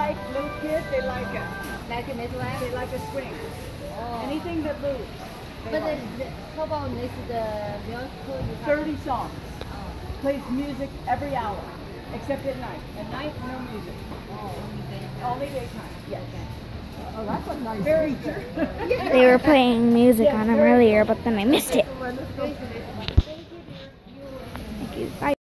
like little kids, they like it. Like in this way? They like a swing. Oh. Anything that moves. But how about this, the musical? 30 songs. Oh. Plays music every hour, except at night. At night, no music. Oh, Only daytime. Yes. Oh, that's a nice Very feature. good. They were playing music on them earlier, but then I missed it. Thank you. Thank you. Bye.